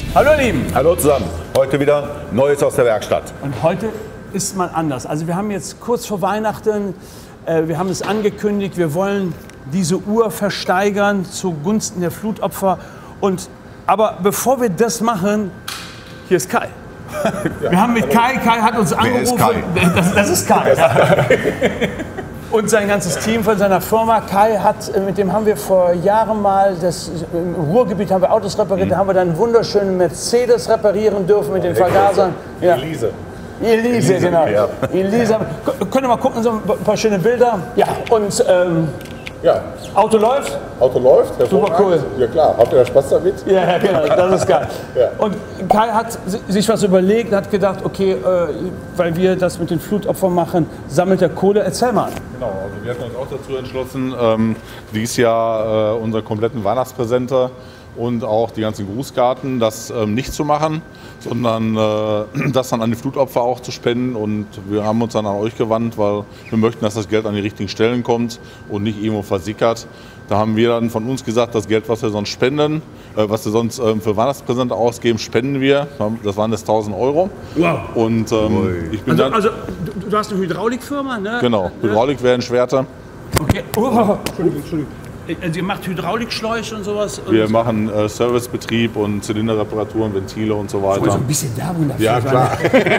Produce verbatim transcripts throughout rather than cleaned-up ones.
Hallo ihr Lieben. Hallo zusammen. Heute wieder Neues aus der Werkstatt. Und heute ist mal anders. Also wir haben jetzt kurz vor Weihnachten, äh, wir haben es angekündigt, wir wollen diese Uhr versteigern zugunsten der Flutopfer. Und, aber bevor wir das machen, hier ist Kai. Ja, wir haben mit Kai, Kai hat uns angerufen. Wer ist Kai? Das, das ist Kai. Und sein ganzes Team von seiner Firma. Kai hat, mit dem haben wir vor Jahren mal, das, im Ruhrgebiet haben wir Autos repariert, mhm. da haben wir dann einen wunderschönen Mercedes reparieren dürfen mit den Vergasern. Ja. Elise. Elise, Elise, genau. ja. Elise. Könnt ihr mal gucken, so ein paar schöne Bilder. Ja, und ähm, ja. Auto läuft? Auto läuft, super cool. Ja klar, habt ihr da Spaß damit? Ja, genau, das ist geil. Ja. Und Kai hat sich was überlegt, hat gedacht, okay, äh, weil wir das mit den Flutopfern machen, sammelt er Kohle. Erzähl mal. Genau, also wir hatten uns auch dazu entschlossen, ähm, dieses Jahr äh, unsere kompletten Weihnachtspräsente und auch die ganzen Grußkarten, das ähm, nicht zu machen, sondern äh, das dann an die Flutopfer auch zu spenden. Und wir haben uns dann an euch gewandt, weil wir möchten, dass das Geld an die richtigen Stellen kommt und nicht irgendwo versickert. Da haben wir dann von uns gesagt, das Geld, was wir sonst spenden, äh, was wir sonst ähm, für Weihnachtspräsente ausgeben, spenden wir. Das waren jetzt tausend Euro. Wow. Und ähm, ich bin Also, dann, also du, du hast eine Hydraulikfirma, ne? genau, Hydraulikwellenschwerter. Okay. Oh, Entschuldigung, Entschuldigung. Also ihr macht Hydraulikschläuche und sowas? Und Wir machen äh, Servicebetrieb und Zylinderreparaturen, Ventile und so weiter. so ein bisschen Werbung dafür. Ja, klar.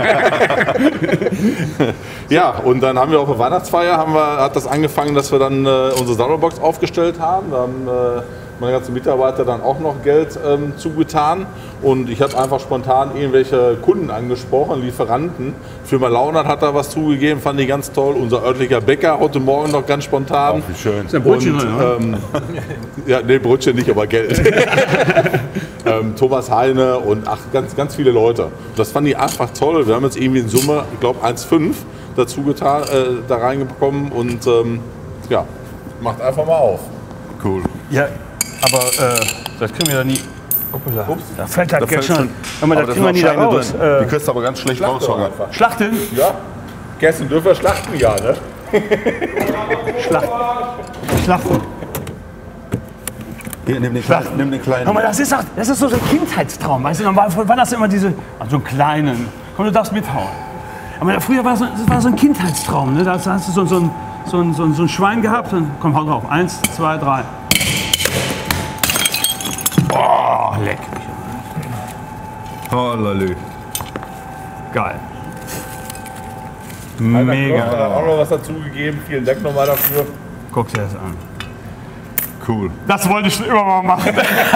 Ja, und dann haben wir auf der Weihnachtsfeier haben wir, hat das angefangen, dass wir dann äh, unsere Saddlebox aufgestellt haben. Da haben äh, meine ganzen Mitarbeiter dann auch noch Geld ähm, zugetan. Und ich habe einfach spontan irgendwelche Kunden angesprochen, Lieferanten. Firma Launert hat da was zugegeben, fand ich ganz toll. Unser örtlicher Bäcker heute Morgen noch ganz spontan. Oh, wie schön. Ist ein Brötchen und, drin, oder? ähm, ja, nee, Brötchen nicht, aber Geld. ähm, Thomas Heine und ach, ganz, ganz viele Leute. Das fand ich einfach toll. Wir haben jetzt irgendwie in Summe, ich glaube, eins Komma fünf dazu getan, äh, da reingekommen und ähm, ja, macht einfach mal auf. Cool. Ja, aber äh, das kriegen wir da nie. Hoppala. Ups. Da fällt das Da Geld fällt schon. schon- Hör mal, Aber das da kriegen wir sind nie da noch raus. Scheine drin. Die Äh, kriegst du aber ganz schlecht raus, Holger. Schlachten? Ja, Kerstin dürfen wir schlachten, ja, ne? Schlachten. Schlachten. Hier, nimm den, kleinen, nimm den kleinen. Hör mal, das ist, auch, das ist so ein Kindheitstraum. Weißt du, normal war das immer diese, ach, so einen kleinen. Komm, du darfst mithauen. Aber früher war das, das war so ein Kindheitstraum. Ne? Da hast du so, so, ein, so, ein, so, ein, so ein Schwein gehabt. Und komm, hau drauf. Eins, zwei, drei. Oh, leck. Hallalö. Geil. Hat er Mega. auch noch was dazugegeben. Vielen Dank nochmal dafür. Guck dir das an. Cool. Das wollte ich schon immer mal machen.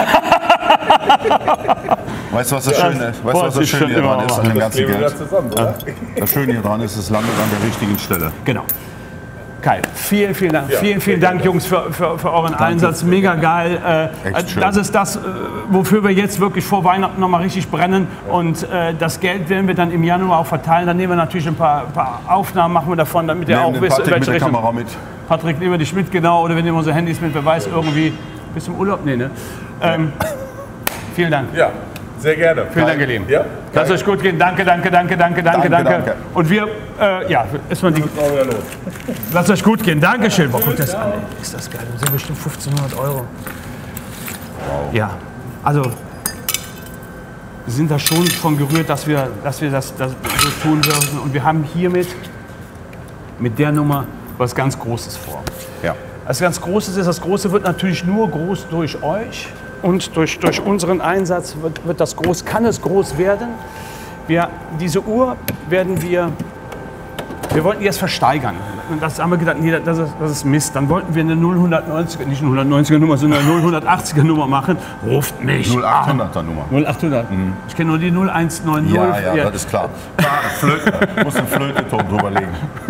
Weißt du, was das Schöne ist? Weißt du, was das Schöne hier dran ist an dem ganzen Kleben wir Geld? da zusammen, oder? Das Schöne hier dran ist, es landet an der richtigen Stelle. Genau. Kai, vielen, vielen Dank. Ja, vielen, vielen sehr Dank, gerne. Jungs, für, für, für euren Einsatz. Mega geil. Äh, Echt schön. das ist das, äh, wofür wir jetzt wirklich vor Weihnachten noch mal richtig brennen. Und äh, das Geld werden wir dann im Januar auch verteilen. Dann nehmen wir natürlich ein paar, paar Aufnahmen, machen wir davon, damit ihr Nehmen auch den wisst, in Patrick welche mit der Richtung. Kamera mit. Patrick, nehmen wir dich mit, genau. Oder wir nehmen unsere Handys mit. Wer weiß, irgendwie bis zum Urlaub. Nee, ne? Ähm, vielen Dank. Ja, sehr gerne. Vielen Dank, ihr Lieben. Ja? Lasst euch gut gehen. Danke, danke, danke, danke, danke, Danke, danke. danke. Und wir, äh, ja, erstmal die. Mal wieder los. Lasst euch gut gehen. Dankeschön. Boah, guck das an. Ey. Ist das geil. Das sind bestimmt fünfzehnhundert Euro. Ja, also wir sind da schon von gerührt, dass wir, dass wir das, das so tun dürfen. Und wir haben hiermit mit der Nummer was ganz Großes vor. Ja. Das ganz Große ist, das Große wird natürlich nur groß durch euch und durch, durch unseren Einsatz wird, wird das groß, kann es groß werden. Wir, diese Uhr werden wir, wir wollten die jetzt versteigern. Und das haben wir gedacht, nee, das ist, das ist Mist. Dann wollten wir eine null neunziger, nicht eine hundertneunziger Nummer, sondern eine null achtziger Nummer machen. Ruft mich null achthunderter Nummer. null achthundert. Mhm. Ich kenne nur die null eins neun null. Ja, ja, das ist klar. Klar, Flöte. Du musst einen Flöteton drüberlegen.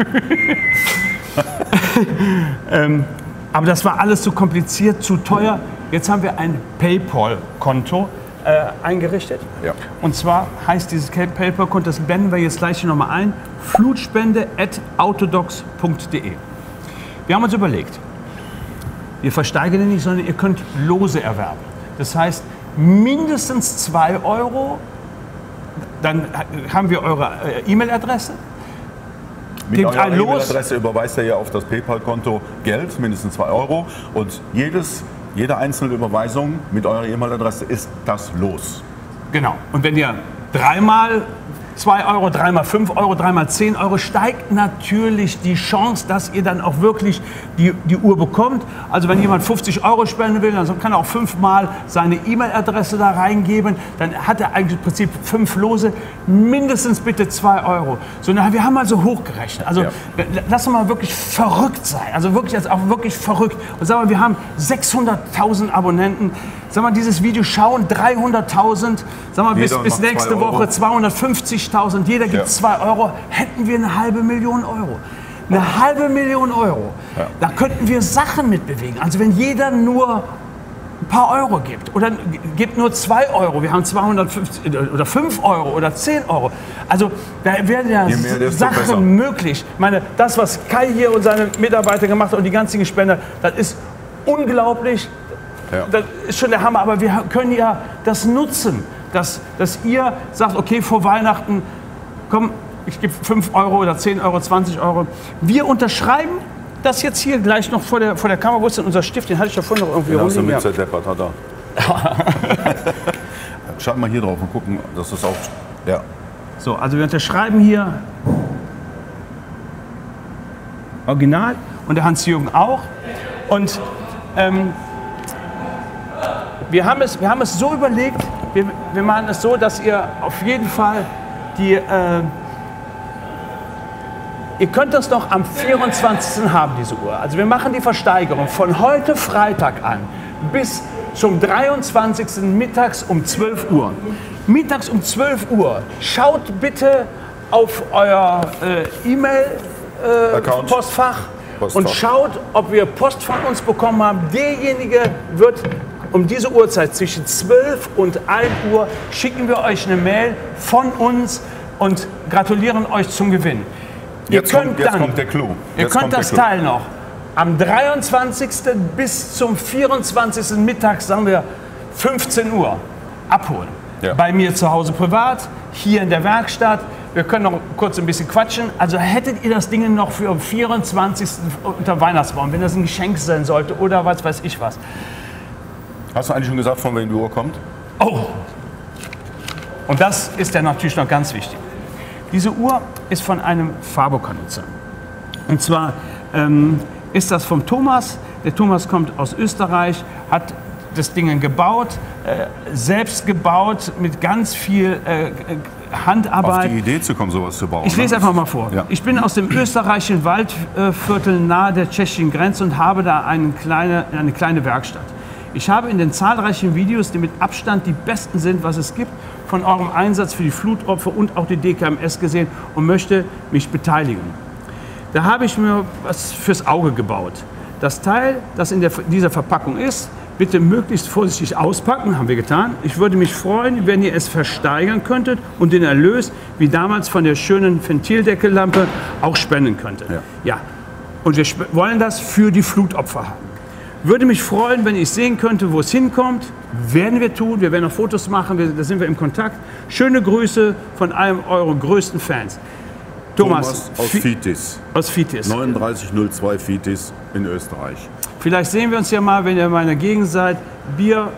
ähm, aber das war alles zu kompliziert, zu teuer. Jetzt haben wir ein PayPal-Konto äh, eingerichtet. Ja. Und zwar heißt dieses PayPal-Konto, das blenden wir jetzt gleich hier nochmal ein, flutspende at autodox punkt de. Wir haben uns überlegt, wir versteigern den nicht, sondern ihr könnt Lose erwerben. Das heißt, mindestens zwei Euro, dann haben wir eure äh, E-Mail-Adresse. Mit Gebt eurer ein Los. E-Mail-Adresse überweist ihr ja auf das PayPal-Konto Geld, mindestens zwei Euro. Und jedes, jede einzelne Überweisung mit eurer E-Mail-Adresse ist das Los. Genau. Und wenn ihr dreimal zwei Euro, dreimal fünf Euro, dreimal zehn Euro, steigt natürlich die Chance, dass ihr dann auch wirklich die, die Uhr bekommt. Also wenn jemand fünfzig Euro spenden will, dann kann er auch fünfmal seine E-Mail-Adresse da reingeben. Dann hat er eigentlich im Prinzip fünf Lose, mindestens bitte zwei Euro. So, na, wir haben also hochgerechnet. Also ja. Lass uns mal wirklich verrückt sein. Also wirklich, also auch wirklich verrückt. Und sagen wir, wir haben sechshunderttausend Abonnenten. Sag mal, dieses Video schauen dreihunderttausend, sag mal, bis, bis nächste Woche zweihundertfünfzigtausend, jeder gibt zwei ja. Euro, hätten wir eine halbe Million Euro. Eine oh. halbe Million Euro. Ja. Da könnten wir Sachen mitbewegen. Also wenn jeder nur ein paar Euro gibt oder gibt nur zwei Euro, wir haben zweihundertfünfzig oder fünf Euro oder zehn Euro. Also da werden ja mehr, Sachen möglich. Ich meine, das, was Kai hier und seine Mitarbeiter gemacht haben und die ganzen Spender, das ist unglaublich. Ja. Das ist schon der Hammer, aber wir können ja das nutzen, dass, dass ihr sagt, okay, vor Weihnachten, komm, ich gebe fünf Euro oder zehn Euro, zwanzig Euro. Wir unterschreiben das jetzt hier gleich noch vor der, vor der Kamera. Wo ist denn unser Stift? Den hatte ich ja vorhin noch irgendwie rumliegen. Den hast du mit zerdeppert, hat er. Schreib mal hier drauf und gucken, dass das auch... Ja. So, also wir unterschreiben hier original und der Hans-Jürgen auch. Und ähm, Wir haben, es, wir haben es so überlegt, wir, wir machen es so, dass ihr auf jeden Fall die, äh, ihr könnt das noch am vierundzwanzigsten haben, diese Uhr. Also wir machen die Versteigerung von heute Freitag an bis zum dreiundzwanzigsten mittags um zwölf Uhr. Mittags um zwölf Uhr, schaut bitte auf euer äh, E-Mail-Postfach äh, und schaut, ob wir Post von uns bekommen haben. Derjenige wird... Um diese Uhrzeit zwischen zwölf und ein Uhr schicken wir euch eine Mail von uns und gratulieren euch zum Gewinn. Jetzt, ihr könnt kommt, jetzt dann, kommt der Clou. Ihr jetzt könnt das Teil noch am dreiundzwanzigsten bis zum vierundzwanzigsten mittags, sagen wir fünfzehn Uhr, abholen. Ja. Bei mir zu Hause privat, hier in der Werkstatt. Wir können noch kurz ein bisschen quatschen. Also hättet ihr das Ding noch für am vierundzwanzigsten unter Weihnachtsbaum, wenn das ein Geschenk sein sollte oder was weiß ich was. Hast du eigentlich schon gesagt, von wem die Uhr kommt? Oh! Und das ist ja natürlich noch ganz wichtig. Diese Uhr ist von einem Fabrikant. Und zwar ähm, ist das vom Thomas. Der Thomas kommt aus Österreich, hat das Ding gebaut, äh, selbst gebaut, mit ganz viel äh, Handarbeit. Auf die Idee zu kommen, sowas zu bauen. Ich lese ne? einfach mal vor. Ja. Ich bin aus dem österreichischen Waldviertel nahe der tschechischen Grenze und habe da eine kleine, eine kleine Werkstatt. Ich habe in den zahlreichen Videos, die mit Abstand die besten sind, was es gibt, von eurem Einsatz für die Flutopfer und auch die D K M S gesehen und möchte mich beteiligen. Da habe ich mir was fürs Auge gebaut. Das Teil, das in der, dieser Verpackung ist, bitte möglichst vorsichtig auspacken, haben wir getan. Ich würde mich freuen, wenn ihr es versteigern könntet und den Erlös, wie damals von der schönen Ventildeckellampe, auch spenden könntet. Ja. Ja. Und wir wollen das für die Flutopfer haben. Würde mich freuen, wenn ich sehen könnte, wo es hinkommt. Werden wir tun. Wir werden auch Fotos machen. Wir, da sind wir im Kontakt. Schöne Grüße von einem eurer größten Fans. Thomas, Thomas aus Fitis. Aus Fitis. neununddreißig null zwei Fitis in Österreich. Vielleicht sehen wir uns ja mal, wenn ihr in meiner Gegend seid. Bier,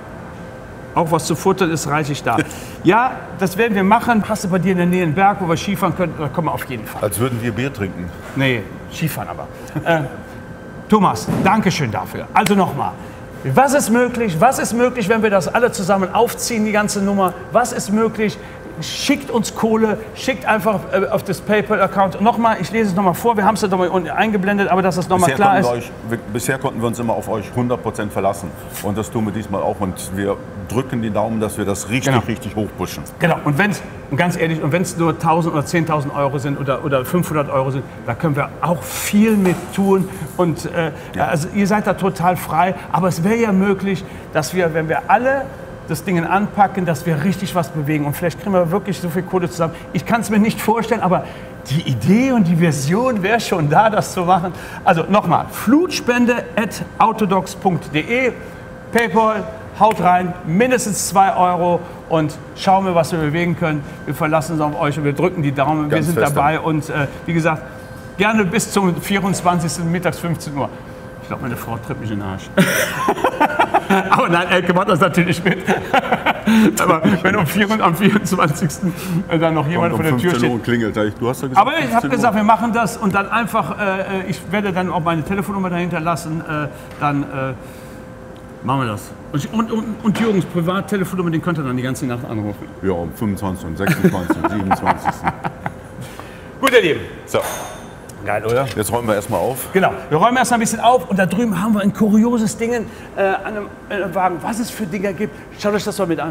auch was zu futtern ist, reichlich da. Ja, das werden wir machen. Hast du bei dir in der Nähe einen Berg, wo wir Skifahren können? Da kommen wir auf jeden Fall. Als würden wir Bier trinken. Nee, Skifahren aber. äh, Thomas, danke schön dafür. Also nochmal, was ist möglich? Was ist möglich, wenn wir das alle zusammen aufziehen, die ganze Nummer? Was ist möglich? Schickt uns Kohle, schickt einfach äh, auf das PayPal-Account. Nochmal, ich lese es nochmal vor, wir haben es ja nochmal unten eingeblendet, aber dass das nochmal klar ist. Euch, wir, bisher konnten wir uns immer auf euch hundert Prozent verlassen und das tun wir diesmal auch und wir drücken die Daumen, dass wir das richtig, genau. richtig hochpushen. Genau, und wenn es, ganz ehrlich, und wenn es nur tausend oder zehntausend Euro sind oder, oder fünfhundert Euro sind, da können wir auch viel mit tun und äh, ja. also ihr seid da total frei, aber es wäre ja möglich, dass wir, wenn wir alle das Ding anpacken, dass wir richtig was bewegen. Und vielleicht kriegen wir wirklich so viel Kohle zusammen. Ich kann es mir nicht vorstellen, aber die Idee und die Vision wäre schon da, das zu machen. Also nochmal, flutspende at autodox punkt de, PayPal, haut rein, mindestens zwei Euro und schauen wir, was wir bewegen können. Wir verlassen uns auf euch und wir drücken die Daumen. Ganz wir sind dabei dann. Und äh, wie gesagt, gerne bis zum vierundzwanzigsten mittags fünfzehn Uhr. Ich glaube, meine Frau tritt mich in den Arsch. Aber nein, Elke macht das natürlich mit. Aber wenn um vier Uhr am vierundzwanzigsten dann noch jemand vor der Tür steht. Uhr klingelt. Du hast ja gesagt, aber ich habe gesagt, wir machen das und dann einfach, äh, ich werde dann auch meine Telefonnummer dahinter lassen, äh, dann äh, machen wir das. Und, und, und, und Jürgens Privattelefonnummer, den könnt ihr dann die ganze Nacht anrufen. Ja, um fünfundzwanzig, sechsundzwanzig, siebenundzwanzig. Gut, ihr Lieben. So. Geil, oder? Jetzt räumen wir erstmal auf. Genau, wir räumen erstmal ein bisschen auf und da drüben haben wir ein kurioses Ding äh, an einem, an einem Wagen. Was es für Dinger gibt, schaut euch das mal mit an.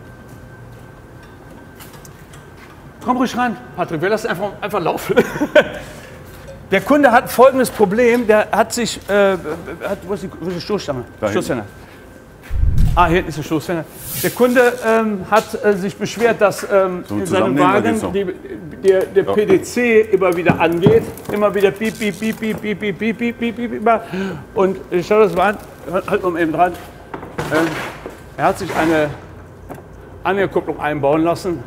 Komm ruhig rein, Patrick, wir lassen einfach, einfach laufen. Der Kunde hat folgendes Problem, der hat sich, äh, hat, wo ist die, wo ist die Stoßstange? Stoßstange. Ah, hier ist der Stoßstange. Der Kunde ähm, hat äh, sich beschwert, dass ähm, So in seinem Wagen die, der, der ja. P D C immer wieder angeht, immer wieder piep, piep, piep, piep, piep, piep, piep, piep, piep, piep, piep. Und ich schau das mal an, halt mal eben dran. Ähm, er hat sich eine Anhängerkupplung einbauen lassen.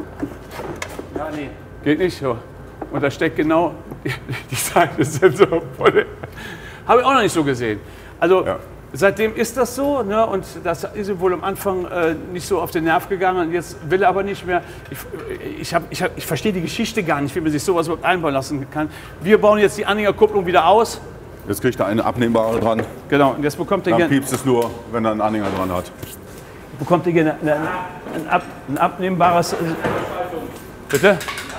Ja, nee. Geht nicht so. Und da steckt genau die, die Seite Sensor voll. Habe ich auch noch nicht so gesehen. Also ja. Seitdem ist das so, ne? Und das ist ihm wohl am Anfang äh, nicht so auf den Nerv gegangen. Und jetzt will er aber nicht mehr. Ich, ich, hab, ich, hab, ich verstehe die Geschichte gar nicht, wie man sich sowas überhaupt einbauen lassen kann. Wir bauen jetzt die Anhängerkupplung wieder aus. Jetzt kriegt er eine abnehmbare dran. Genau, und jetzt bekommt er Dann piepst es nur, wenn er einen Anhänger dran hat. Bekommt ihr eine, eine, ein, ab, ein abnehmbares. Äh, bitte?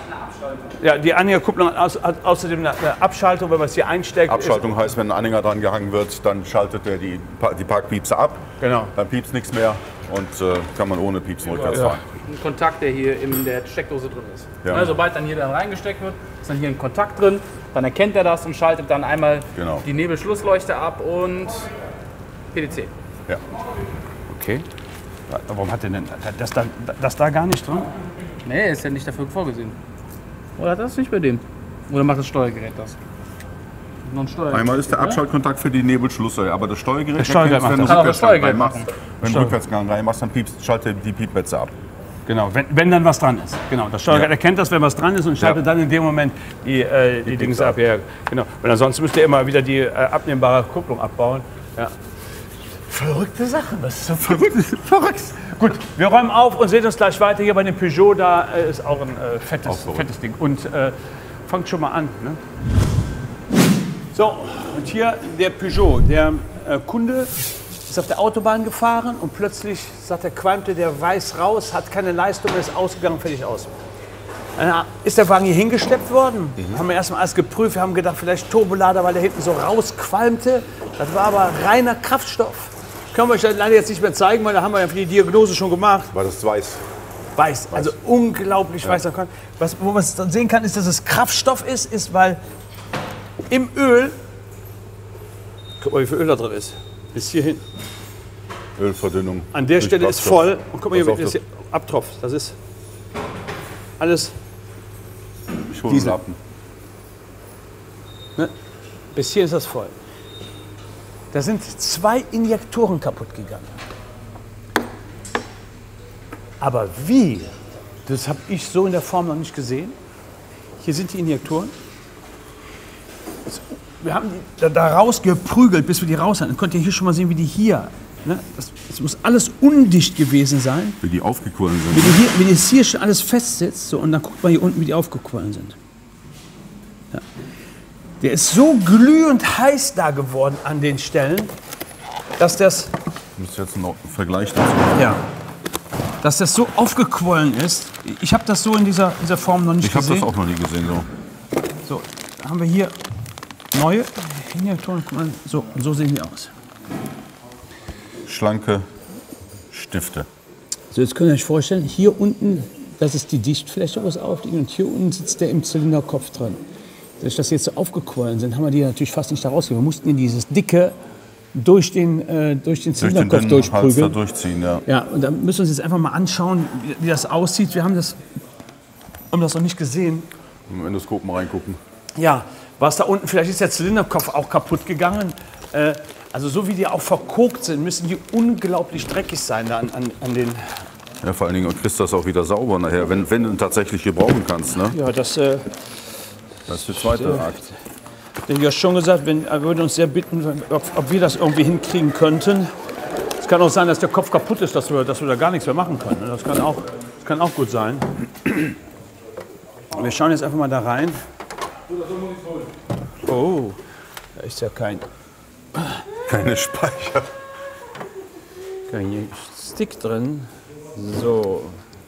Ja, die Anhängerkupplung hat außerdem eine Abschaltung, wenn man es hier einsteckt. Abschaltung heißt, wenn ein Anhänger dran gehangen wird, dann schaltet er die, die Parkpiepse ab. Genau. Dann piepst nichts mehr und äh, kann man ohne Piepsen rückwärts fahren. Ein Kontakt, der hier in der Steckdose drin ist. Ja. Also, sobald dann hier dann reingesteckt wird, ist dann hier ein Kontakt drin. Dann erkennt er das und schaltet dann einmal genau. die Nebelschlussleuchte ab und P D C. Ja. Okay. Warum hat der denn das da, das da gar nicht drin? Nee, ist ja nicht dafür vorgesehen. Oder hat das nicht bei dem? Oder macht das Steuergerät das? Noch ein Steuergerät. Einmal ist der Abschaltkontakt für die Nebelschlussleuchte, aber das Steuergerät, das Steuergerät erkennt, wenn macht du das. Rückwärtsgang Steuergerät reinmachst, machen. wenn du Rückwärtsgang reinmachst, dann piepst, schaltet die Piepmetze ab. Genau, wenn, wenn dann was dran ist. Genau, das Steuergerät Ja. erkennt das, wenn was dran ist und schaltet ja. dann in dem Moment die, äh, die, die Dings ab. ab. Ja, genau. Und ansonsten müsst ihr immer wieder die äh, abnehmbare Kupplung abbauen. Ja. Verrückte Sachen, das ist so verrückt. Verrückt. Gut, wir räumen auf und sehen uns gleich weiter. Hier bei dem Peugeot, da äh, ist auch ein äh, fettes, auch so. fettes Ding. Und äh, fangt schon mal an. Ne? So, und hier der Peugeot. Der äh, Kunde ist auf der Autobahn gefahren und plötzlich, sagt er, qualmte der Weiß raus, hat keine Leistung, ist ausgegangen, fertig aus. Dann ist der Wagen hier hingeschleppt worden. Mhm. Haben wir erstmal alles geprüft. Wir haben gedacht, vielleicht Turbolader, weil der hinten so rausqualmte. Das war aber reiner Kraftstoff. Können wir euch leider jetzt nicht mehr zeigen, weil da haben wir ja die Diagnose schon gemacht. Weil das weiß. Weiß, also unglaublich ja. weiß. Was, wo man es dann sehen kann, ist, dass es Kraftstoff ist, ist, weil im Öl, guck mal, wie viel Öl da drin ist, bis hierhin. Ölverdünnung. An der Stelle ist voll. Und guck mal, hier, das hier abtropft. Das ist alles Diesel. Ne? Bis hier ist das voll. Da sind zwei Injektoren kaputt gegangen. Aber wie? Das habe ich so in der Form noch nicht gesehen. Hier sind die Injektoren. Wir haben die da, da rausgeprügelt, bis wir die raus hatten. Dann könnt ihr hier schon mal sehen, wie die hier. Ne? Das, das muss alles undicht gewesen sein. Wie die aufgequollen sind. Wie die hier, wie das hier schon alles festsitzt. So, und dann guckt man hier unten, wie die aufgequollen sind. Ja. Der ist so glühend heiß da geworden an den Stellen, dass das. Du musst jetzt noch einen Vergleich dazu. Ja. Dass das so aufgequollen ist. Ich habe das so in dieser, dieser Form noch nicht ich gesehen. Ich habe das auch noch nie gesehen. So, so da haben wir hier neue Injektoren. Guck mal, so, und so sehen die aus. Schlanke Stifte. So, jetzt könnt ihr euch vorstellen, hier unten, das ist die Dichtfläche, wo es aufliegt. Und hier unten sitzt der im Zylinderkopf drin. Dadurch, dass sie jetzt so aufgequollen sind, haben wir die natürlich fast nicht da rausgegeben. Wir mussten in dieses dicke durch den, äh, durch den Zylinderkopf durch den Hals da durchprügeln. durchziehen, ja. Ja, und da müssen wir uns jetzt einfach mal anschauen, wie, wie das aussieht. Wir haben das, haben das noch nicht gesehen. Im Endoskop mal reingucken. Ja, was da unten, vielleicht ist der Zylinderkopf auch kaputt gegangen. Äh, also so wie die auch verkokt sind, müssen die unglaublich dreckig sein da an, an, an den... Ja, vor allen Dingen kriegst du das auch wieder sauber nachher, wenn, wenn du ihn tatsächlich gebrauchen kannst. Ne? Ja, das... Äh, Das ist der zweite äh, Akt. Ich habe ja schon gesagt, wenn, er würde uns sehr bitten, ob, ob wir das irgendwie hinkriegen könnten. Es kann auch sein, dass der Kopf kaputt ist, dass wir, dass wir da gar nichts mehr machen können. Das kann auch, das kann auch gut sein. Wir schauen jetzt einfach mal da rein. Oh, da ist ja kein, Keine Speicher. kein Stick drin. So.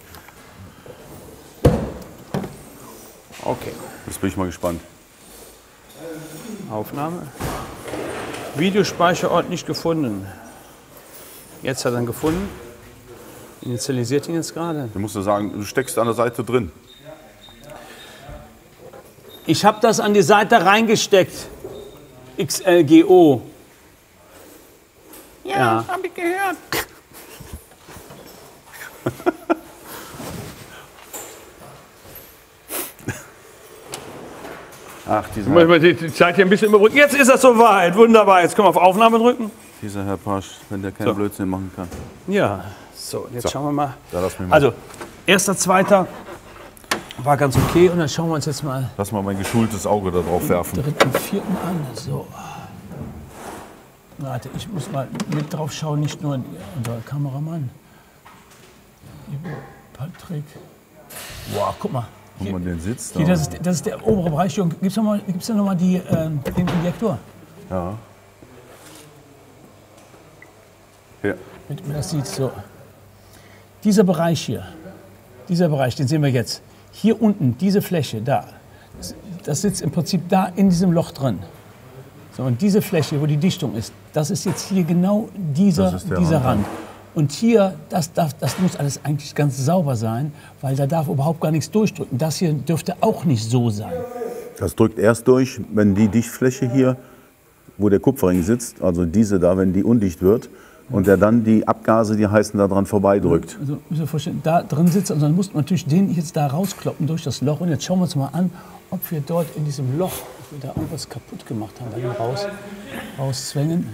Okay, Jetzt bin ich mal gespannt. Aufnahme. Videospeicherort nicht gefunden. Jetzt hat er ihn gefunden. Initialisiert ihn jetzt gerade. Du musst ja sagen, du steckst an der Seite drin. Ich habe das an die Seite reingesteckt. X L G O. Ja, ja. Habe ich gehört. Ach, dieser, Muss man die Zeit hier ein bisschen überbrücken. Jetzt ist es soweit. Wunderbar. Jetzt können wir auf Aufnahme drücken. dieser Herr Pasch, wenn der keinen So. Blödsinn machen kann. Ja, so, jetzt So. schauen wir mal. Da lass mich mal. Also, erster, zweiter war ganz okay. Und dann schauen wir uns jetzt mal Lass mal mein geschultes Auge da drauf werfen. dritten, vierten an. So. Warte, ich muss mal mit drauf schauen, nicht nur unser Kameramann. Ivo, Patrick. Boah, guck mal. Guck mal, den Sitz da. Hier, das, ist, das ist der obere Bereich. Gibt es noch, da noch mal die, ähm, den Injektor? Ja. Hier. Damit man das sieht. So. Dieser Bereich hier, dieser Bereich, den sehen wir jetzt. Hier unten, diese Fläche, da, das sitzt im Prinzip da in diesem Loch drin. So, und diese Fläche, wo die Dichtung ist, das ist jetzt hier genau dieser, Das ist der dieser Rand. Rand. Und hier, das, darf, das muss alles eigentlich ganz sauber sein, weil da darf überhaupt gar nichts durchdrücken. Das hier dürfte auch nicht so sein. Das drückt erst durch, wenn die Dichtfläche hier, wo der Kupferring sitzt, also diese da, wenn die undicht wird und der dann die Abgase, die heißen, da dran vorbeidrückt. Also müssen wir vorstellen, da drin sitzt und dann muss man natürlich den jetzt da rauskloppen durch das Loch. Und jetzt schauen wir uns mal an, ob wir dort in diesem Loch, ob wir da irgendwas kaputt gemacht haben, bei dem raus, rauszwängen.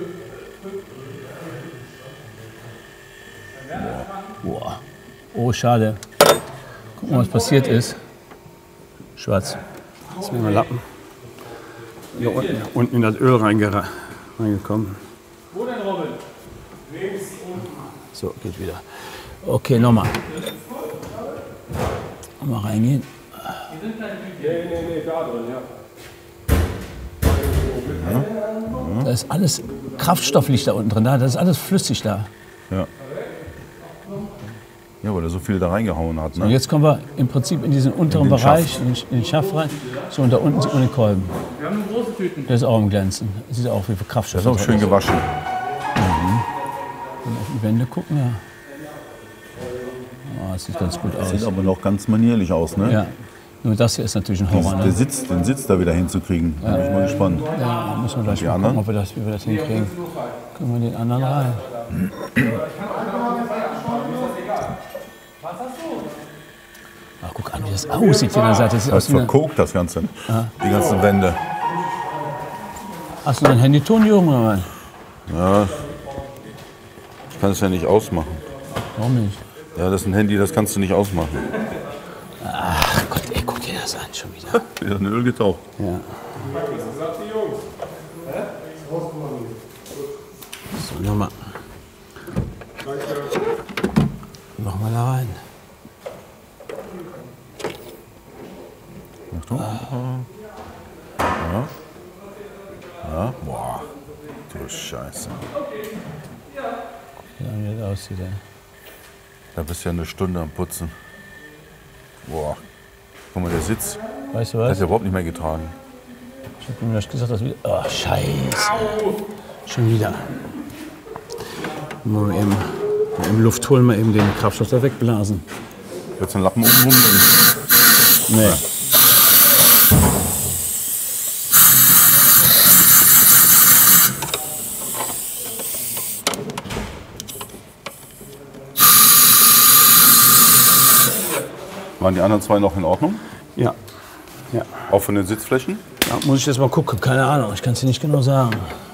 Boah. Oh, schade. Gucken wir mal, was passiert ist. Schwarz. Jetzt nehmen wir Lappen. Hier unten, unten in das Öl reingera- reingekommen. Wo denn, Robin? So, geht wieder. Okay, nochmal. Mal reingehen. Da ist alles kraftstofflich da unten drin. Da, das ist alles flüssig da. Ja. Ja, weil er so viel da reingehauen hat. Und Ne? jetzt kommen wir im Prinzip in diesen unteren In den Bereich, Schaft. in den, in den Schaft rein. So, und da unten sieht man den Kolben. Wir haben große Tüten. Der ist auch im Glänzen. Sieht auch wie viel Kraftstoff Das ist auch schön gewaschen. Wenn wir auf die Wände gucken, ja. Oh, das sieht ganz gut aus. Sieht aber noch ganz manierlich aus, ne? Ja. Nur das hier ist natürlich ein Horror. Der Ne? Sitz, den Sitz da wieder hinzukriegen. Da bin ich mal gespannt. Ja, müssen wir gleich Die mal anderen? gucken, ob wir das, wie wir das hinkriegen. Können wir den anderen rein. Ach, guck an, wie das aussieht hier an der Seite. Das sieht Das aus ist wie eine, verkokt, das Ganze. Die ganzen Wände. hast du einen Handyton, Jürgen, oder was? Ja. Ich kann es ja nicht ausmachen. Warum nicht? Ja, das ist ein Handy, das kannst du nicht ausmachen. Ach Gott, ey, guck dir das an, schon wieder. Wieder in Öl getaucht. Ja. So, nochmal. Nochmal da rein. Achtung. Ja. Ja. Boah. Du Scheiße. Ja, wie das aussieht, ey. Da bist du ja eine Stunde am Putzen. Boah. Guck mal, der Sitz. Weißt du Der was? ist ja überhaupt nicht mehr getragen. Ich hab ihm gleich gesagt, dass wieder. Oh, Scheiße. Schon wieder. Mal eben, mal eben Luft holen, mal eben den Kraftstoff da wegblasen. Jetzt einen Lappen oben rum. Nee. Waren die anderen zwei noch in Ordnung? Ja. Ja. Auch von den Sitzflächen? Da muss ich jetzt mal gucken. Keine Ahnung. Ich kann es dir nicht genau sagen.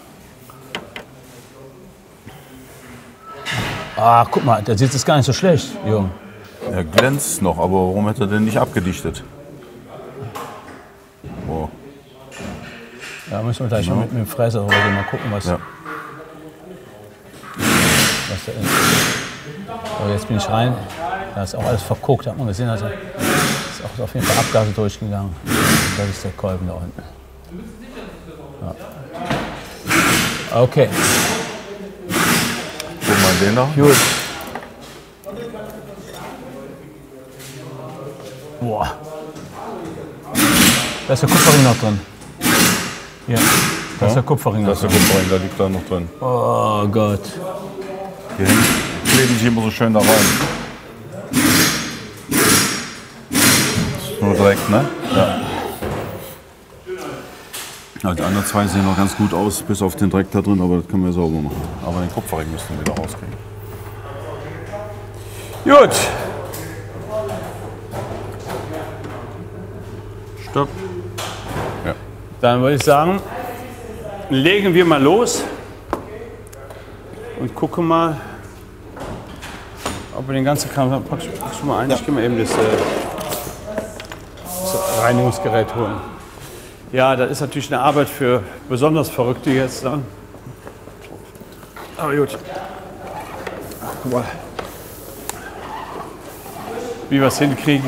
Ah, guck mal. Der Sitz ist gar nicht so schlecht, Junge. Er glänzt noch, aber warum hat er denn nicht abgedichtet? Boah. Da müssen wir gleich mal mit, mit dem Fräser rüber gehen, mal gucken, was. Ja. ist der so, jetzt bin ich rein. Da ist auch alles verguckt, hat man gesehen. Also ist auch auf jeden Fall Abgase durchgegangen. Das ist der Kolben da unten. Ja. Okay. Guck mal den noch. Gut. Boah. Da ist der Kupferring noch drin. Hier. Da ist der Kupferring Das noch ist der drin. Kupferring, da liegt da noch drin. Oh Gott. Die hängen, kleben sich immer so schön da rein. Nur direkt, ne? Ja. Ja, die anderen zwei sehen noch ganz gut aus, bis auf den Dreck da drin, aber das können wir sauber machen. Aber den Kupferring müssen wir wieder rauskriegen. Gut. Stopp. Ja. Dann würde ich sagen, legen wir mal los und gucken mal, ob wir den ganzen Kram. Packst, packst du mal ein? Ja. Ich gehe mal eben das, äh, das Reinigungsgerät holen. Ja, das ist natürlich eine Arbeit für besonders Verrückte jetzt. Ne? Aber gut. Guck mal, wie wir es hinkriegen.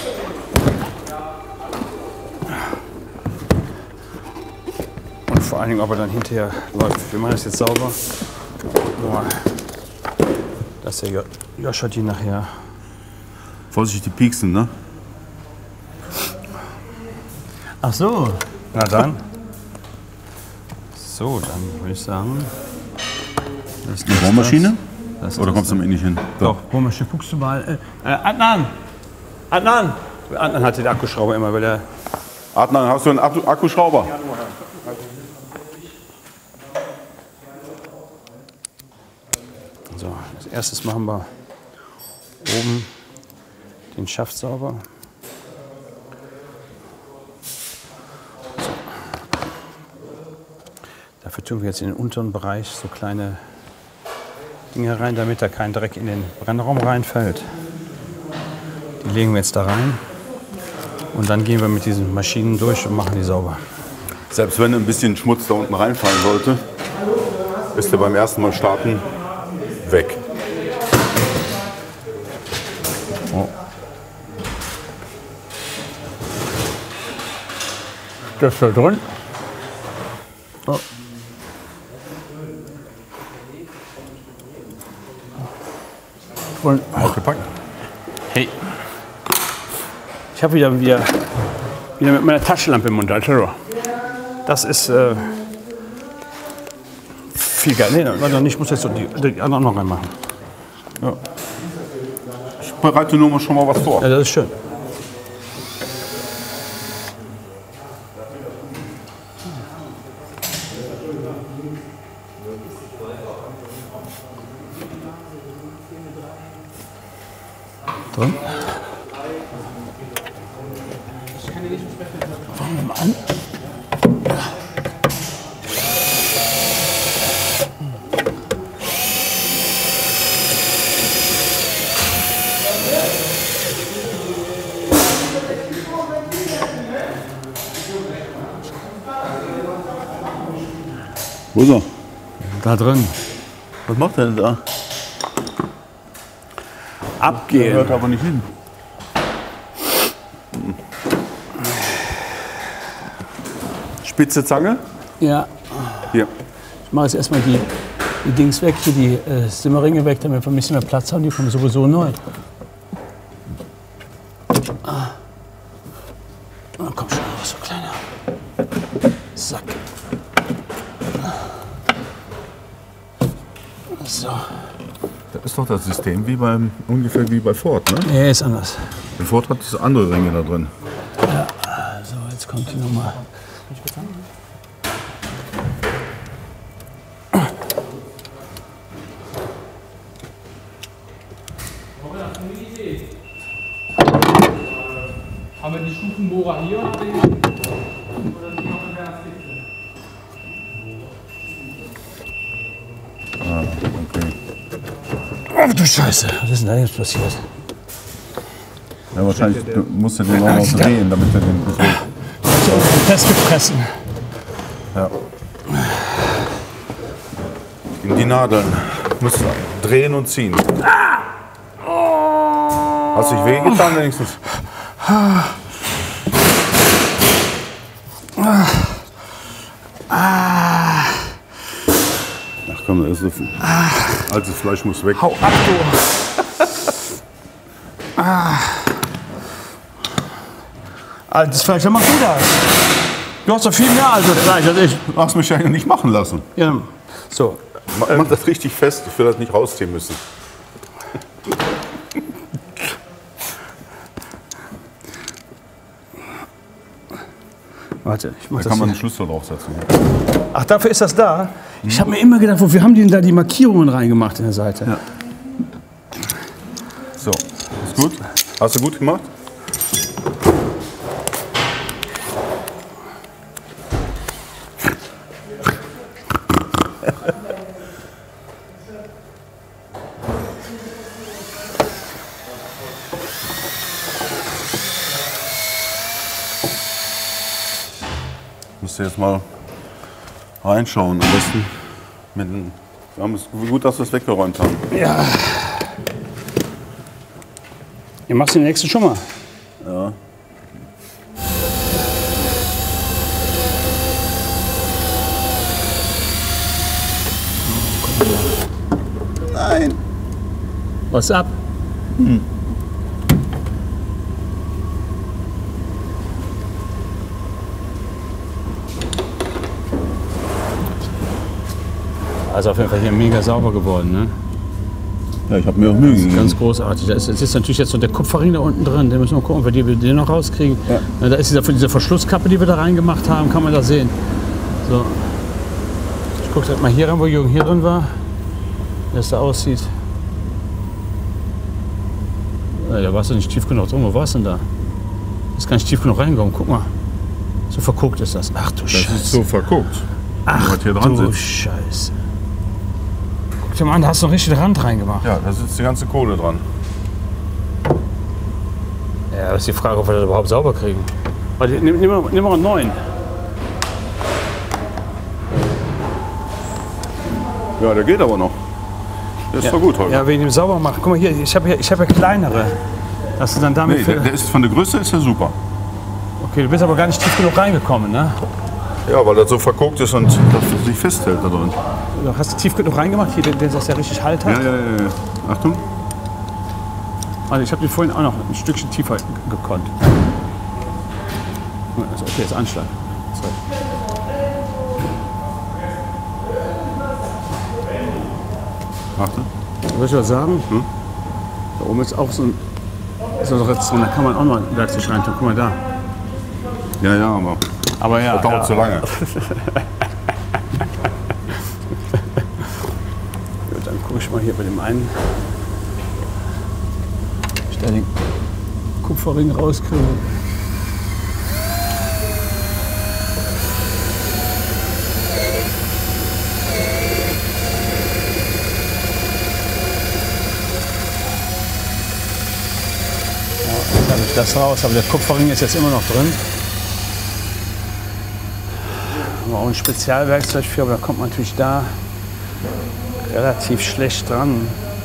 Und vor allen Dingen, ob er dann hinterher läuft. Wir machen das jetzt sauber. Boah. Dass der jo Joscha die nachher. Vorsichtig, die pieksen, ne? Ach so, na dann. So, dann würde ich sagen. Das Die Bohrmaschine? Das ist Oder das kommst du dann. damit nicht hin? Doch, Bohrmaschine, guckst du mal. Äh, äh, Adnan! Adnan! Adnan hatte den Akkuschrauber immer, weil er. Adnan, hast du einen Akku Akkuschrauber? So, als erstes machen wir oben den Schaft sauber. So. Dafür tun wir jetzt in den unteren Bereich so kleine Dinge rein, damit da kein Dreck in den Brennraum reinfällt. Die legen wir jetzt da rein und dann gehen wir mit diesen Maschinen durch und machen die sauber. Selbst wenn ein bisschen Schmutz da unten reinfallen sollte, ist der beim ersten Mal starten weg. Oh. Das ist da drin. Oh. Und Ausgepackt. hey, ich habe wieder, wieder, wieder mit meiner Taschenlampe im Mund, Alter. Das ist äh, viel geil. Nee, warte, ich muss jetzt so die, die anderen noch reinmachen. Ja. Ich bereite nur mal schon mal was vor. Ja, das ist schön. Drin. Fangen wir mal an. Wo ist er? Da drin. Was macht er denn da? Der Abgehen. hört aber nicht hin. Spitze Zange? Ja. Hier. Ich mache jetzt erstmal die, die Dings weg, hier die äh, Simmeringe weg, damit wir ein bisschen mehr Platz haben. Die kommen sowieso neu. Ah. Oh, komm schon, so kleiner Sack. So. Das ist doch das System wie beim, ungefähr wie bei Ford, ne? Nee, ist anders. Der Ford hat diese andere Ringe da drin. Ja, so, jetzt kommt die Nummer. Haben wir die Stufenbohrer hier oder die? Oder die noch in der Skizze? Ah, okay. Ach du Scheiße, was ist denn da jetzt passiert? Ja, wahrscheinlich du musst du den auch noch drehen, damit er den bewegt. So, festgepressen. Ja. In die Nadeln. Musst du drehen und ziehen. Hast du dich wehgetan wenigstens? Ach komm, das ist altes Fleisch muss weg. Hau ab, du. ah. Altes Fleisch, dann mach du das. Du hast doch viel mehr altes Fleisch als ich. Du hast mich ja nicht machen lassen. Ja. So. Mach, mach das richtig fest, ich will das nicht rausziehen müssen. Warte, ich mach Da das kann man hier. einen Schlüssel draufsetzen. Ach, dafür ist das da? Ich habe mir immer gedacht, wofür haben die denn da die Markierungen reingemacht in der Seite? Ja. So, ist gut? Hast du gut gemacht? Musst du jetzt mal reinschauen, am besten mit dem. Wir haben es gut, dass wir es weggeräumt haben. Ja. Ihr machst den nächsten schon mal. Ja. Nein. Was ab? Hm. Also auf jeden Fall hier mega sauber geworden, ne? Ja, ich habe mir auch Mühe gegeben. Ganz großartig. Da ist, es ist natürlich jetzt so der Kupferring da unten drin. Den müssen wir gucken, ob wir den noch rauskriegen. Ja. Ja, da ist dieser, von dieser Verschlusskappe, die wir da reingemacht haben, kann man da sehen. So. Ich gucke halt mal hier rein, wo Jürgen hier drin war. Wie das da aussieht. Ja, da warst du nicht tief genug drin. Wo warst du denn da? Ist gar nicht tief genug reingekommen. Guck mal. So verguckt ist das. Ach du Das Scheiße. ist so verguckt. Ach was hier dran du sitzt. Scheiße. Guck dir mal an, da hast du einen richtigen Rand reingemacht. Ja, da sitzt die ganze Kohle dran. Ja, das ist die Frage, ob wir das überhaupt sauber kriegen. Warte, nimm, nimm, mal- nimm mal einen neuen. Ja, der geht aber noch. Der ist Ja. doch gut heute. Ja, wegen dem sauber machen. Guck mal hier, ich habe ja, ich hab ja kleinere. Dass du dann damit. Nee, der, der ist von der Größe ist der super. Okay, du bist aber gar nicht tief genug reingekommen, ne? Ja, weil das so verguckt ist und dass es sich festhält da drin. Du hast tief genug reingemacht, hier, der das ja richtig Halt hat. Ja, ja, ja, ja. Achtung. Also ich habe den vorhin auch noch ein Stückchen tiefer g- gekonnt. Also okay, jetzt Anschlag. So. Achte. Soll ich was sagen? Hm? Da oben ist auch so ein. Ist noch jetzt drin, da kann man auch noch ein Werkzeug rein tun. Guck mal da. Ja, ja, aber Aber ja. das dauert ja. zu lange. Gut, dann gucke ich mal hier bei dem einen. Ob ich da den Kupferring rauskriege. Ja, jetzt habe ich das raus, aber der Kupferring ist jetzt immer noch drin. Haben wir auch ein Spezialwerkzeug für, aber da kommt man natürlich da relativ schlecht dran.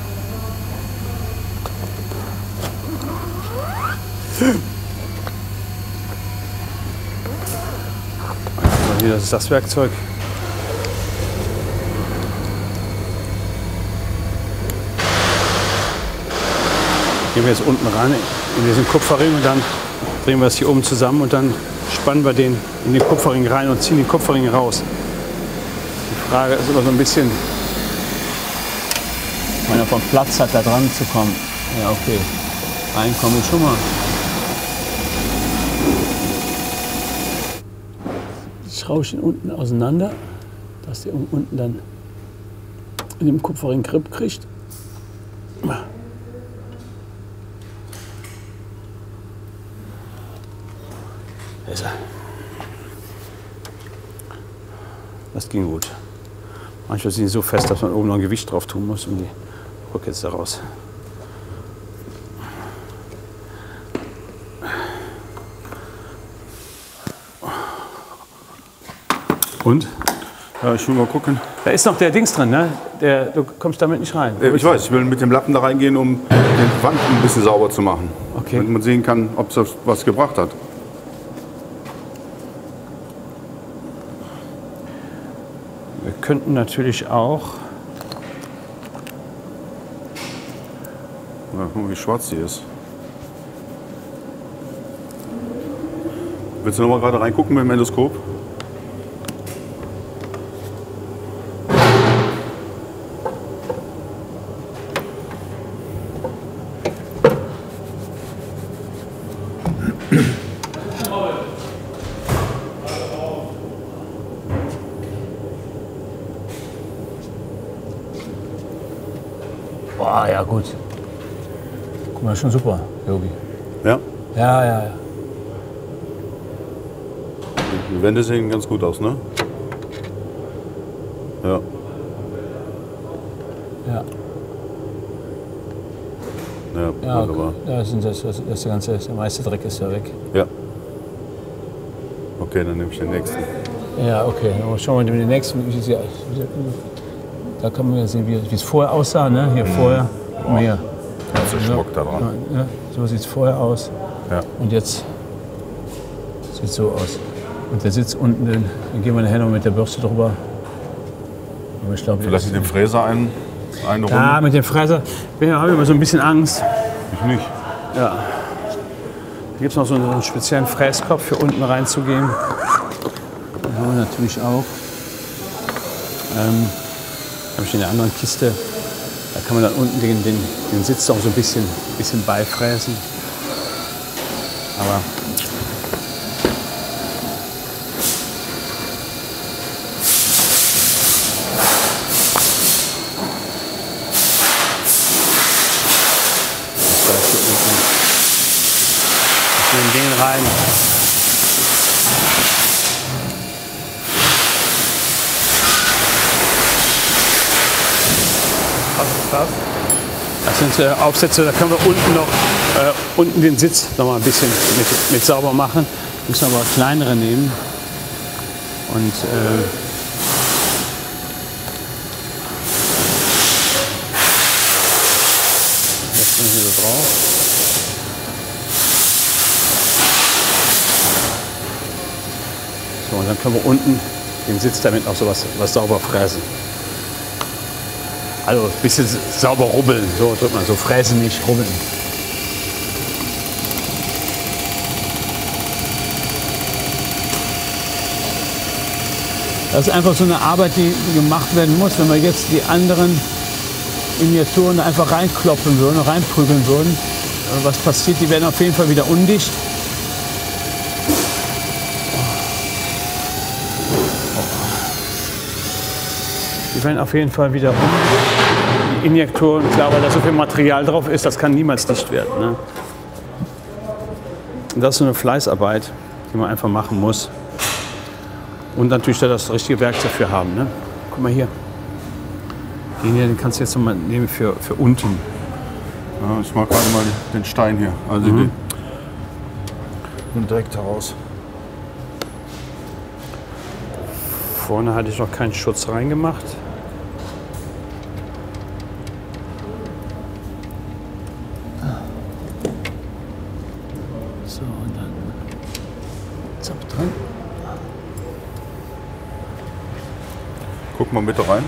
Also hier, das ist das Werkzeug. Gehen wir jetzt unten ran in diesen Kupferring und dann drehen wir es hier oben zusammen und dann spannen wir den in den Kupferring rein und ziehen den Kupferring raus. Die Frage ist immer so ein bisschen, wenn er vom Platz hat, da dran zu kommen. Ja, okay. Reinkommen schon mal. Ich schraube ihn unten auseinander, dass der unten dann in dem Kupferring Grip kriegt. Da ist er. Das ging gut. Manchmal sind die so fest, dass man oben noch ein Gewicht drauf tun muss und die rück jetzt da raus. Und? Ja, ich will mal gucken. Da ist noch der Dings drin, ne? Der, du kommst damit nicht rein. Äh, Ich weiß, ich will mit dem Lappen da reingehen, um die Wand ein bisschen sauber zu machen. Okay. Damit man sehen kann, ob es was gebracht hat. Wir könnten natürlich auch. Ja, guck mal, wie schwarz die ist. Willst du noch mal gerade reingucken mit dem Endoskop? Boah, ja gut. Guck mal, schon super, Yogi. Ja. Ja, ja, ja. Die Wände sehen ganz gut aus, ne? Ja. Ja, Ja, ja wunderbar. das ist, das, das, das ganze, der meiste Dreck ist ja weg. Ja. Okay, dann nehme ich den nächsten. Ja, okay. Aber schauen wir mal den nächsten. wie sie- Da kann man ja sehen, wie wie es vorher aussah. Ne? Hier vorher. Guck mal hier. Also Schmuck da dran. Ja, so sieht es vorher aus. Ja. Und jetzt sieht es so aus. Und der Sitz unten, den, den gehen wir nachher noch mit der Bürste drüber. Aber ich glaube, Vielleicht mit dem Fräser ein, eine Runde? ja, mit dem Fräser. Ich habe immer so ein bisschen Angst. Ich nicht. Ja. Da gibt es noch so einen, so einen speziellen Fräskopf für unten reinzugehen. Den haben wir natürlich auch. Ähm, habe ich in der anderen Kiste. Da kann man dann unten den, den, den Sitz auch so ein bisschen, bisschen beifräsen. Aber das heißt, hier unten in den Ding rein. Was ist das? Das sind äh, Aufsätze, da können wir unten noch äh, unten den Sitz noch mal ein bisschen mit, mit sauber machen. Müssen aber kleinere nehmen. Und äh, das kommt hier so drauf. So, und dann können wir unten den Sitz damit auch so was, was sauber fräsen. Also ein bisschen sauber rubbeln, so drückt man, so fräsen nicht, rubbeln. Das ist einfach so eine Arbeit, die gemacht werden muss, wenn wir jetzt die anderen Miniaturen einfach reinkloppen würden, reinprügeln würden. Was passiert? Die werden auf jeden Fall wieder undicht. Die werden auf jeden Fall wieder um. Die Injektoren, klar, weil da so viel Material drauf ist, das kann niemals dicht werden. Ne? Und das ist so eine Fleißarbeit, die man einfach machen muss. Und natürlich da das richtige Werkzeug für haben. Ne? Guck mal hier. Den hier, den kannst du jetzt noch mal nehmen für, für unten. Ja, ich mag gerade mal den Stein hier. Also Mhm. den, den direkt heraus. Vorne hatte ich noch keinen Schutz reingemacht. So, und dann zapp dran. Guck mal bitte rein.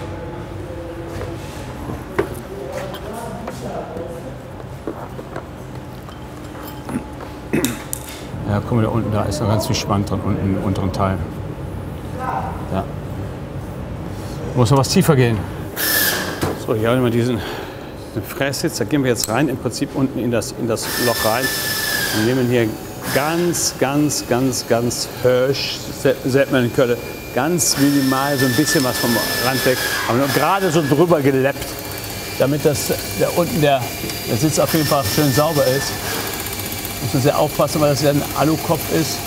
Ja, guck mal, da unten, da ist noch ganz viel Spann drin, unten im unteren Teil. Ja. Muss noch was tiefer gehen. So, hier haben wir diesen, diesen Frässitz, da gehen wir jetzt rein, im Prinzip unten in das, in das Loch rein. Und nehmen hier ganz, ganz, ganz, ganz hörsch, sagt man in Köln, ganz minimal so ein bisschen was vom Rand weg, aber nur gerade so drüber geleppt, damit das, der unten der, der Sitz auf jeden Fall schön sauber ist. Muss man sehr aufpassen, weil das ja ein Alukopf ist.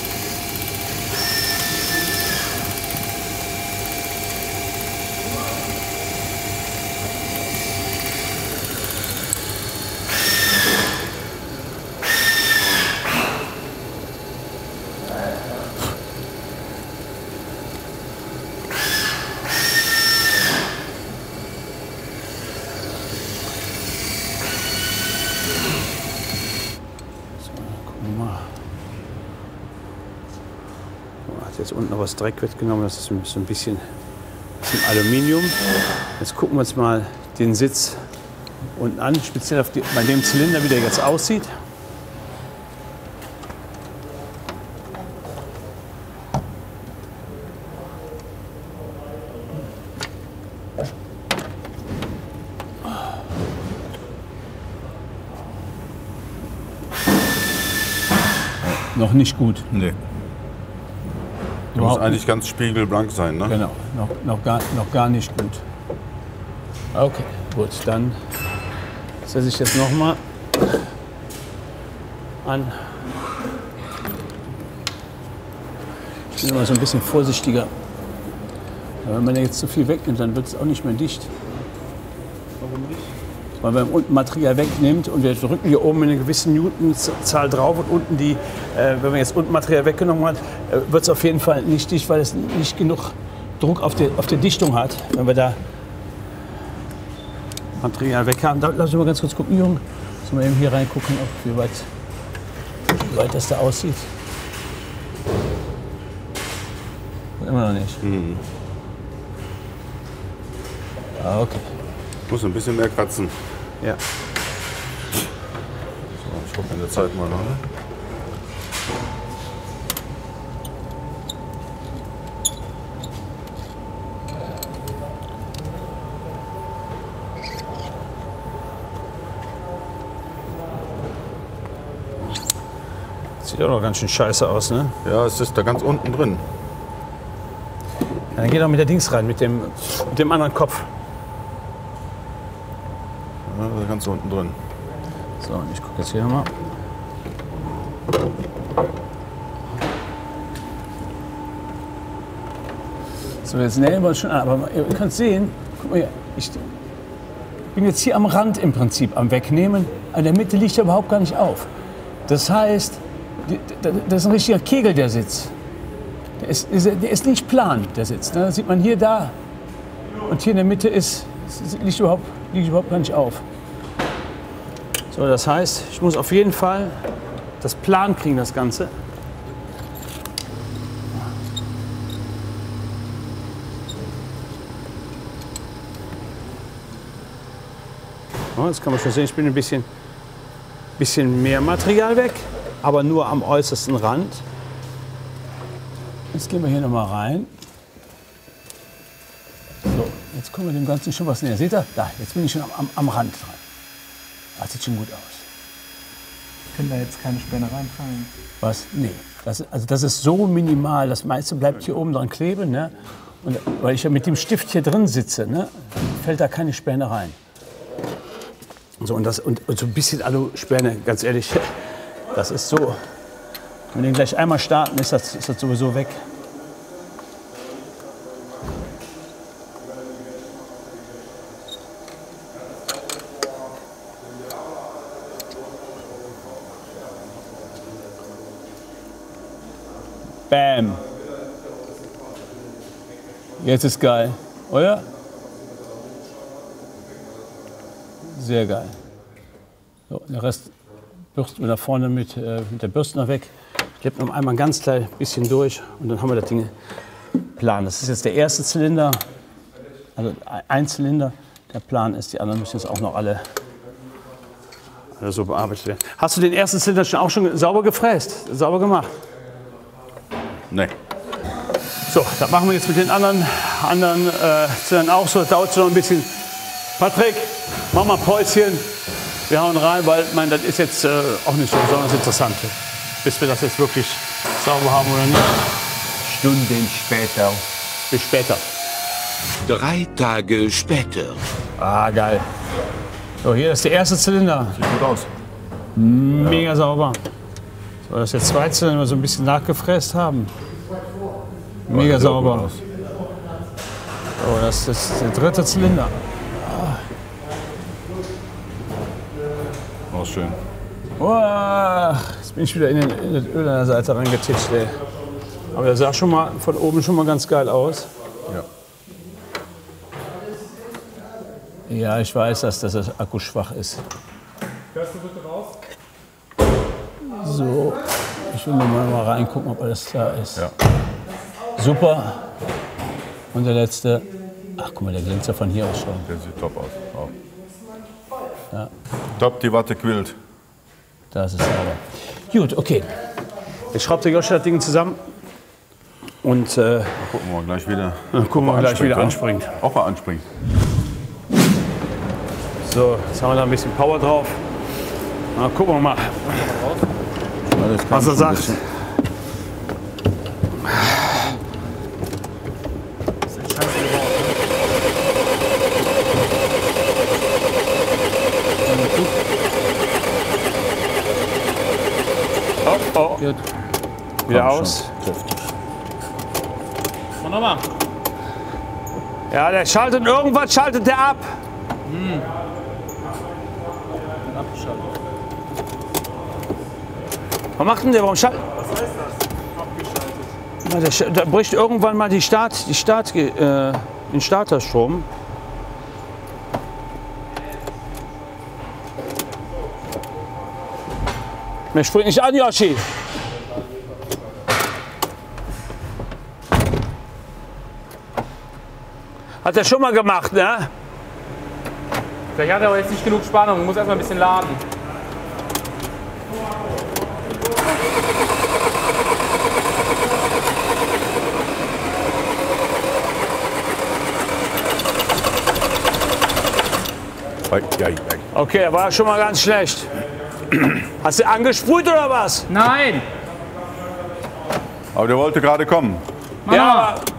Jetzt unten noch was Dreck wird genommen, das ist so ein bisschen, bisschen Aluminium. Jetzt gucken wir uns mal den Sitz unten an, speziell auf die, bei dem Zylinder, wie der jetzt aussieht. Noch nicht gut. Nee. Muss Überhaupt eigentlich ganz spiegelblank sein, ne? Genau, noch, noch, gar, noch gar nicht gut. Okay, gut, dann setze ich jetzt noch mal an. Ich bin immer so ein bisschen vorsichtiger. Wenn man jetzt zu viel wegnimmt, dann wird es auch nicht mehr dicht. Warum nicht? Weil man unten Material wegnimmt und wir drücken hier oben eine gewisse Newtonzahl drauf und unten die, äh, wenn man jetzt unten Material weggenommen hat, äh, wird es auf jeden Fall nicht dicht, weil es nicht genug Druck auf, die, auf der Dichtung hat, wenn wir da Material weg haben. Da, lass uns mal ganz kurz gucken, Jürgen. Lass mal eben hier reingucken, ob, wie, weit, wie weit das da aussieht. Immer noch nicht. Mhm. Ah, okay. Muss ein bisschen mehr kratzen. Ja. So, ich gucke in der Zeit mal nach. Sieht auch noch ganz schön scheiße aus, ne? Ja, es ist da ganz unten drin. Ja, dann geht auch mit der Dings rein, mit dem, mit dem anderen Kopf. Ja, da ganz unten drin. So, und ich gucke jetzt hier nochmal. So, jetzt nähern wir uns schon an, aber ihr könnt sehen, guck mal hier, ich bin jetzt hier am Rand im Prinzip am Wegnehmen. In der Mitte liegt er überhaupt gar nicht auf. Das heißt, die, das ist ein richtiger Kegel, der Sitz. Der ist, der ist nicht plan, der Sitz. Das sieht man hier, da. Und hier in der Mitte ist, liegt überhaupt, liegt überhaupt gar nicht auf. So, das heißt, ich muss auf jeden Fall das plan kriegen, das Ganze. So, jetzt kann man schon sehen, ich bin ein bisschen, bisschen mehr Material weg, aber nur am äußersten Rand. Jetzt gehen wir hier noch mal rein. So, jetzt kommen wir dem Ganzen schon was näher. Seht ihr? Da, jetzt bin ich schon am, am, am Rand dran. Das sieht schon gut aus. Können da jetzt keine Späne reinfallen? Was? Nee. Das, also das ist so minimal. Das meiste bleibt hier oben dran kleben. Ne? Und weil ich ja mit dem Stift hier drin sitze, ne, fällt da keine Späne rein. So, und, das, und, und so ein bisschen Alu-Späne, ganz ehrlich, das ist so. Wenn wir den gleich einmal starten, ist das, ist das sowieso weg. Bam. Jetzt ist geil, oder? Sehr geil. So, der Rest bürsten wir da vorne mit, äh, mit der Bürste noch weg. Klebt noch einmal ein ganz klein bisschen durch und dann haben wir das Ding plan. Das ist jetzt der erste Zylinder, also ein Zylinder. Der Plan ist, die anderen müssen jetzt auch noch alle, alle so bearbeitet werden. Hast du den ersten Zylinder schon auch schon sauber gefräst, sauber gemacht? Nee. So, das machen wir jetzt mit den anderen, anderen äh, Zylindern auch so. Das dauert so noch ein bisschen. Patrick, mach mal Päuschen. Wir hauen rein, weil ich meine, das ist jetzt äh, auch nicht so besonders interessant, bis wir das jetzt wirklich sauber haben oder nicht. Stunden später. Bis später. Drei Tage später. Ah, geil. So, hier ist der erste Zylinder. Sieht gut aus. Mega sauber. So, das ist der zweite Zylinder, den wir so ein bisschen nachgefräst haben. Mega Ja, sauber. gut aus. So, das ist der dritte Zylinder. Auch schön. Oh, jetzt bin ich wieder in, den, in das Öl an der Seite reingetitscht, ey. Aber der sah schon mal von oben schon mal ganz geil aus. Ja. Ja, ich weiß, dass das Akku schwach ist. Fährst du bitte raus? So, ich will noch mal, mal reingucken, ob alles da ist. Ja. Super. Und der letzte. Ach, guck mal, der glänzt ja von hier aus schon. Der sieht top aus. Auch. Ja. Top, die Watte quillt. Das ist sauber. Gut, okay. Jetzt schraubt der Josh das Ding zusammen. Und äh, Gucken wir gleich wieder. dann gucken wir Ob er gleich wieder anspringt, anspringt. Ob er anspringt. So, jetzt haben wir da ein bisschen Power drauf. Na, gucken wir mal, Das kann was er schon ein sagt. bisschen. Oh, oh. Gut. Wieder Komm aus. schon. Kräftig. Und nochmal. Ja, der schaltet irgendwas, schaltet der ab. Abgeschaltet. Was macht denn der? Warum schaltet? Was heißt das? Abgeschaltet. Der, sch- der bricht irgendwann mal die Start, die Start, äh, den Starterstrom. Mir springt nicht an, Yoshi. Hat er schon mal gemacht, ne? Vielleicht hat er aber jetzt nicht genug Spannung, muss erstmal ein bisschen laden. Ei, ei, ei. Okay, er war schon mal ganz schlecht. Hast du angesprüht oder was? Nein! Aber der wollte gerade kommen. Mach Ja, mal. aber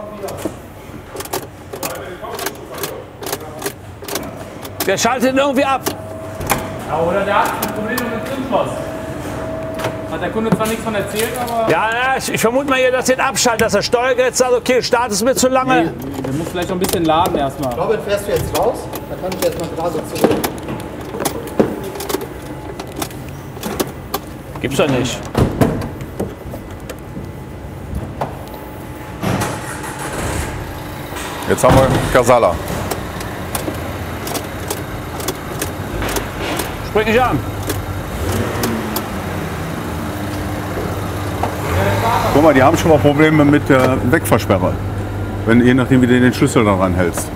der schaltet ihn irgendwie ab. Ja, oder der hat ein Problem mit Zündschloss. Hat der Kunde zwar nichts von erzählt, aber Ja, ja, ich, ich vermute mal, hier, dass den abschaltet, dass der Steuergerät sagt, okay, Start ist mir zu lange. der muss vielleicht noch ein bisschen laden erstmal. Robin, fährst du jetzt raus? Dann kann ich jetzt mal gerade zurück. Gibt's doch nicht. Jetzt haben wir Casala. Spring nicht an. Guck mal, die haben schon mal Probleme mit der Wegversperre. Wenn, je nachdem, wie du den Schlüssel daran hältst.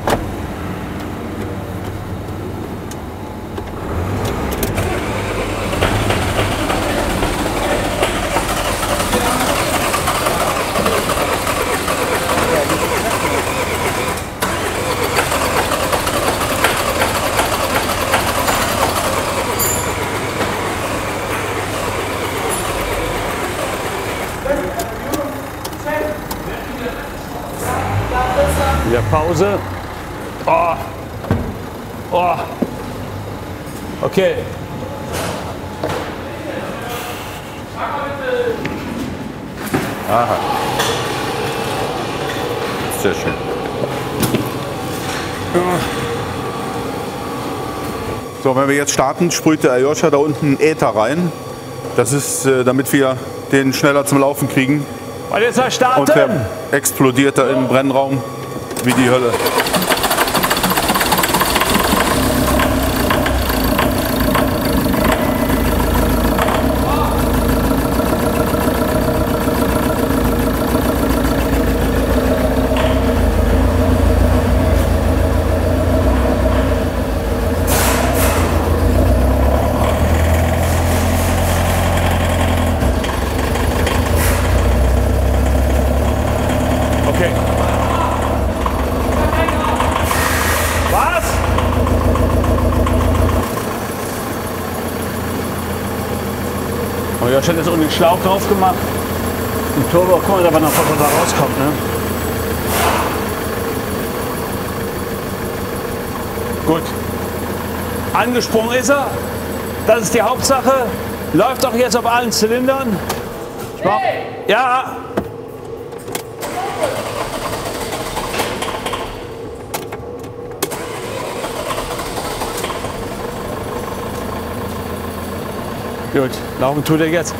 Wieder Pause. Oh. Oh. Okay. Sehr schön. So, wenn wir jetzt starten, sprüht der Aljoscha da unten Äther rein. Das ist, äh, damit wir den schneller zum Laufen kriegen. Und jetzt mal Und starten. der explodiert da im Brennraum wie die Hölle. Okay. Was? Oh, Josh hat jetzt unten den Schlauch drauf gemacht. Ein Turbo, guck mal, da war noch was da rauskommt, ne? Gut. Angesprungen ist er. Das ist die Hauptsache. Läuft auch jetzt auf allen Zylindern. Ich mach, ja. Gut, laufen tut er jetzt.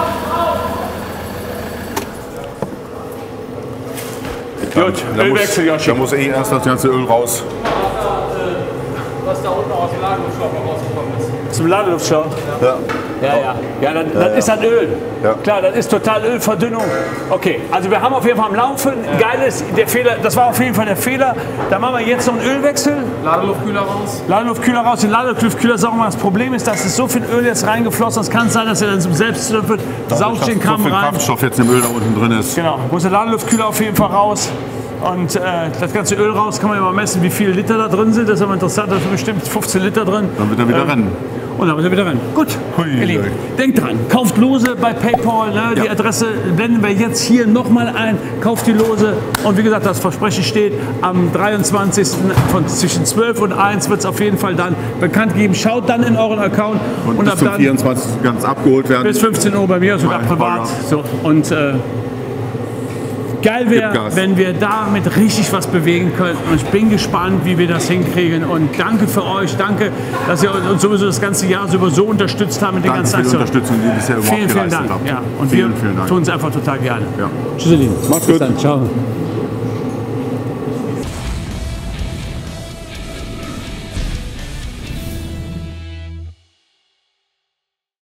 Gut, Da Ölwechsel, muss, Joshi. da muss eh erst das ganze Öl raus. Was da unten aus dem Ladenschlauch rausgekommen ist. Zum Ladeluftschlauch. Ja. Ja, ja. Ja, dann, das ja. ist dann Öl. Ja. Klar, das ist total Ölverdünnung. Okay, also wir haben auf jeden Fall am Laufen. Geil ist, der Fehler, das war auf jeden Fall der Fehler. Da machen wir jetzt noch einen Ölwechsel. Ladeluftkühler raus. Ladeluftkühler raus, den Ladeluftkühler saugen wir. Das Problem ist, dass es so viel Öl jetzt reingeflossen ist. Es kann sein, dass er dann zum Selbstzünder wird. Saugt den Kram so viel rein. Kraftstoff jetzt im Öl da unten drin ist. Genau, muss der Ladeluftkühler auf jeden Fall raus. Und äh, das ganze Öl raus kann man ja mal messen, wie viele Liter da drin sind. Das ist aber interessant, da sind bestimmt fünfzehn Liter drin. Dann wird er wieder Ähm, rennen. Und dann wird er wieder rennen. Gut, Hui, ihr Lieben, hui. denkt dran, kauft Lose bei PayPal. Ne? Die Ja. Adresse blenden wir jetzt hier nochmal ein. Kauft die Lose. Und wie gesagt, das Versprechen steht, am dreiundzwanzigsten von zwischen zwölf und eins wird es auf jeden Fall dann bekannt geben. Schaut dann in euren Account. Und, Und bis ab zum dann vierundzwanzigsten ganz abgeholt werden. bis fünfzehn Uhr bei mir, sogar Mein privat. Bagger. So, und äh, geil wäre, Gib Gas. wenn wir damit richtig was bewegen könnten. Und ich bin gespannt, wie wir das hinkriegen. Und danke für euch. Danke, dass ihr uns sowieso das ganze Jahr über so unterstützt habt mit den Danke ganzen für die Aktionen. Unterstützung, die ihr bisher überhaupt Vielen, vielen geleistet Dank. habt. Ja, und vielen, wir vielen Dank. tun es einfach total gerne. Ja. Tschüss, ihr Lieben. Macht's Bis gut. dann. Ciao.